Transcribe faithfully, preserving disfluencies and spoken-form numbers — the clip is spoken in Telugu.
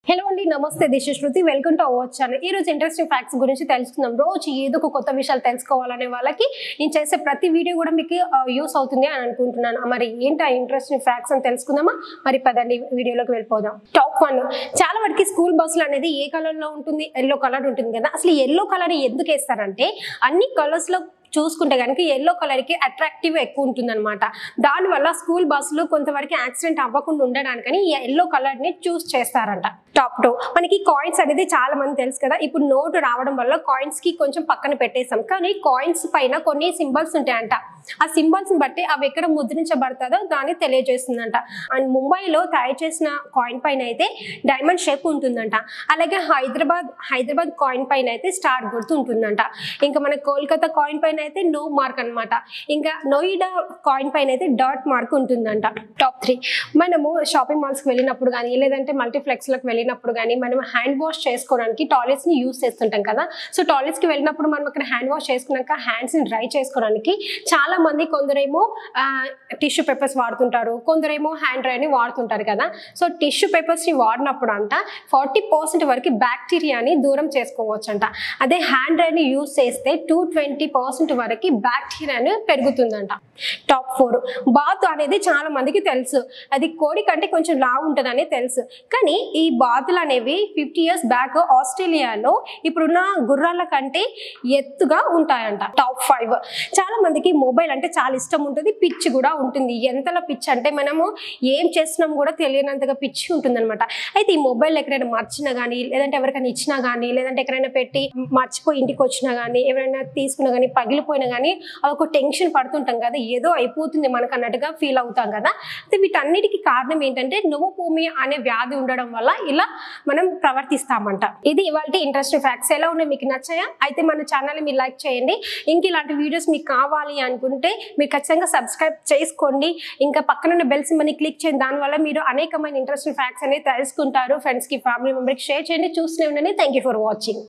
హలో అండి, నమస్తే. This is Shruti. Welcome to our channel. ఈ రోజు ఇంట్రెస్టింగ్ ఫ్యాక్ట్స్ గురించి తెలుసుకుందాం. రోజు ఏదో ఒక కొత్త విషయాలు తెలుసుకోవాలనే వాళ్ళకి నేను చేసే ప్రతి వీడియో కూడా మీకు యూస్ అవుతుంది అని అనుకుంటున్నాను. మరి ఏంటి ఆ ఇంట్రెస్టింగ్ ఫ్యాక్ట్స్ అని తెలుసుకుందామా? మరి పదండి వీడియోలోకి వెళ్ళిపోదాం. టాప్ వన్, చాలా వరకు స్కూల్ బస్సులు అనేది ఏ కలర్ లో ఉంటుంది? ఎల్లో కలర్ ఉంటుంది కదా. అసలు ఎల్లో కలర్ ఎందుకు వేస్తారంటే అన్ని కలర్స్ లో చూసుకుంటే కనుక ఎల్లో కలర్ కి అట్రాక్టివ్ ఎక్కువ ఉంటుంది అనమాట. దానివల్ల స్కూల్ బస్సులు కొంతవరకు యాక్సిడెంట్ అవ్వకుండా ఉండడానికని ఈ ఎల్లో కలర్ ని చూస్ చేస్తారంట. టాప్ టూ, మనకి కాయిన్స్ అనేది చాలా మంది తెలుసు కదా. ఇప్పుడు నోటు రావడం వల్ల కాయిన్స్ కి కొంచెం పక్కన పెట్టేసాం, కానీ కాయిన్స్ పైన కొన్ని సింబల్స్ ఉంటాయంట. ఆ సింబల్స్ ని బట్టి అవి ఎక్కడ ముద్రించబడతాదో దాన్ని తెలియజేస్తుందంట. అండ్ ముంబైలో తయారు చేసిన కాయిన్ పైన అయితే డైమండ్ షేప్ ఉంటుందంట. అలాగే హైదరాబాద్ హైదరాబాద్ కాయిన్ పైన అయితే స్టార్ గుర్తు ఉంటుందంట. ఇంకా మన కోల్కతా కాయిన్ పైన అయితే నో మార్క్ అనమాట. ఇంకా నోయిడా కాయిన్ పైన అయితే డాట్ మార్క్ ఉంటుందంట. టాప్ త్రీ, మనము షాపింగ్ మాల్స్ కి వెళ్ళినప్పుడు కానీ లేదంటే మల్టీప్లెక్స్ లకు వెళ్ళినప్పుడు కానీ మనం హ్యాండ్ వాష్ చేసుకోవడానికి టాయిలెట్స్ ని యూస్ చేస్తుంటాం కదా. సో టాయిలెట్స్ కి వెళ్ళినప్పుడు మనం అక్కడ హ్యాండ్ వాష్ చేసుకున్నాక హ్యాండ్స్ ని డ్రై చేసుకోవడానికి చాలా మంది కొందరేమో టిష్యూ పేపర్స్ వాడుతుంటారు, కొందరేమో హ్యాండ్ డ్రై ని వాడుతుంటారు కదా. సో టిష్యూ పేపర్స్ ని వాడినప్పుడు అంట ఫార్టీ పర్సెంట్ వరకు బ్యాక్టీరియాని దూరం చేసుకోవచ్చు అంట. అదే హ్యాండ్ డ్రై ని యూస్ చేస్తే టూ ట్వంటీ పర్సెంట్ వరకు బ్యాక్టీరియాని పెరుగుతుందంట. టాప్ ఫోర్, బాత్ అనేది చాలా మందికి తెలుసు. అది కోడి కంటే కొంచెం లావు ఉంటుంది అనేది తెలుసు, కానీ ఈ బాతులు అనేవి ఫిఫ్టీ ఇయర్స్ బ్యాక్ ఆస్ట్రేలియాలో ఇప్పుడున్న గుర్రాల కంటే ఎత్తుగా ఉంటాయంట. టాప్ ఫైవ్, చాలా మందికి మొబైల్ అంటే చాలా ఇష్టం ఉంటుంది, పిచ్చి కూడా ఉంటుంది. ఎంతలో పిచ్చి అంటే మనము ఏం చేస్తున్నాం కూడా తెలియనంతగా పిచ్చి ఉంటుంది అనమాట. అయితే ఈ మొబైల్ ఎక్కడైనా మర్చినా కానీ లేదంటే ఎవరికైనా ఇచ్చినా కానీ లేదంటే ఎక్కడైనా పెట్టి మర్చిపోయి ఇంటికి వచ్చినా కానీ ఎవరైనా తీసుకున్నా కానీ పగిలిపోయినా కానీ ఒక టెన్షన్ పడుతుంటాం కదా, ఏదో అయిపోతుంది మనకు అన్నట్టుగా ఫీల్ అవుతాం కదా. అయితే వీటన్నిటికీ కారణం ఏంటంటే నోమోపోమియా అనే వ్యాధి ఉండడం వల్ల ఇలా మనం ప్రవర్తిస్తామంట. ఇది ఇవాళ ఇంట్రెస్టింగ్ ఫ్యాక్ట్స్. ఎలా ఉన్నాయి, మీకు నచ్చాయా? అయితే మన ఛానల్ని మీరు లైక్ చేయండి. ఇంక ఇలాంటి వీడియోస్ మీకు కావాలి అనుకుంటే మీరు ఖచ్చితంగా సబ్స్క్రైబ్ చేసుకోండి. ఇంకా పక్కన బెల్ సింబల్ని క్లిక్ చేయండి. దానివల్ల మీరు అనేకమైన ఇంట్రెస్టింగ్ ఫ్యాక్ట్స్ అనేది తెలుసుకుంటారు. ఫ్రెండ్స్కి, ఫ్యామిలీ మెంబర్కి షేర్ చేయండి. చూస్తూనే ఉండండి. Thank you for watching.